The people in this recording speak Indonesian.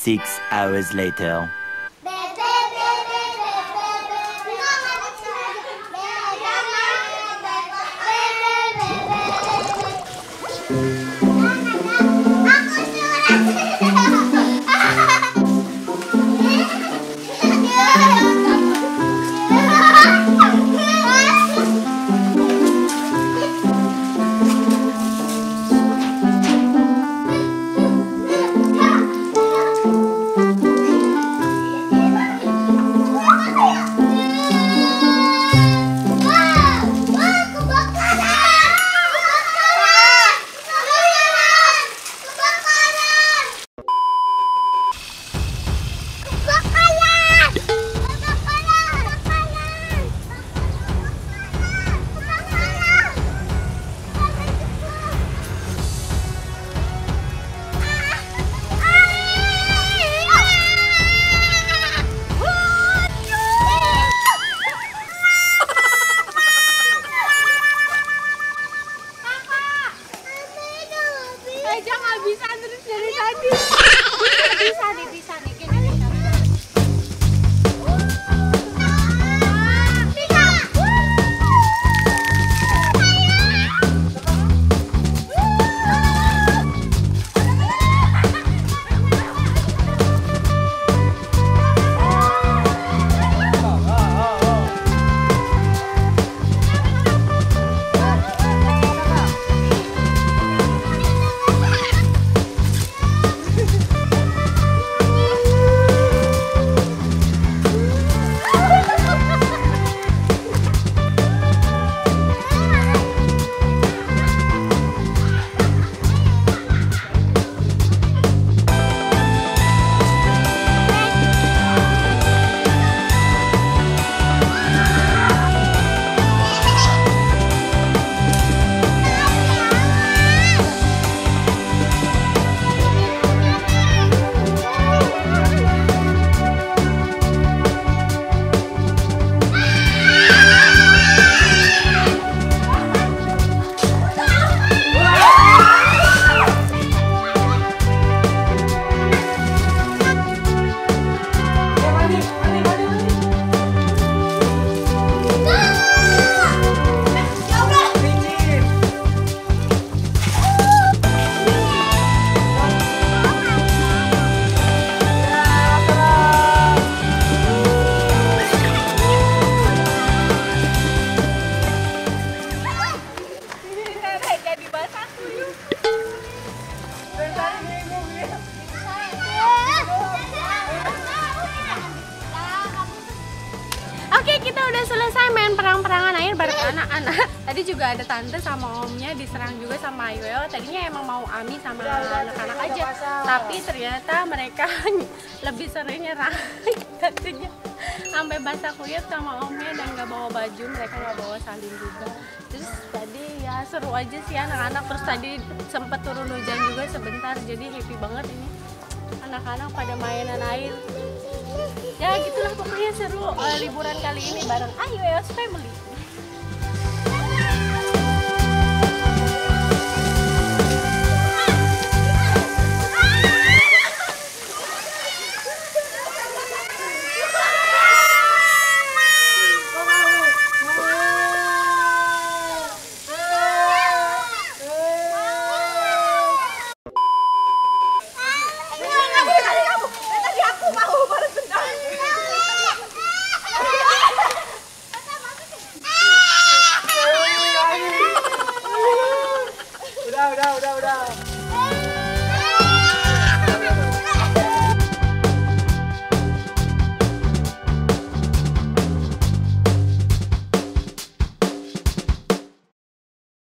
6 hours later. Oke, kita udah selesai main perang-perangan air bareng anak-anak. Tadi juga ada tante sama omnya diserang juga sama Ayo. Tadinya emang mau Ami sama anak-anak aja, tapi ternyata mereka lebih sering nyerang tantenya. Sampai basah kuyup sama omnya dan nggak bawa baju, mereka nggak bawa salin juga. Terus tadi ya seru aja sih anak-anak. Terus tadi sempet turun hujan juga sebentar, jadi happy banget ini. Anak-anak pada mainan air. Ya gitulah pokoknya seru liburan kali ini bareng Ayo Family.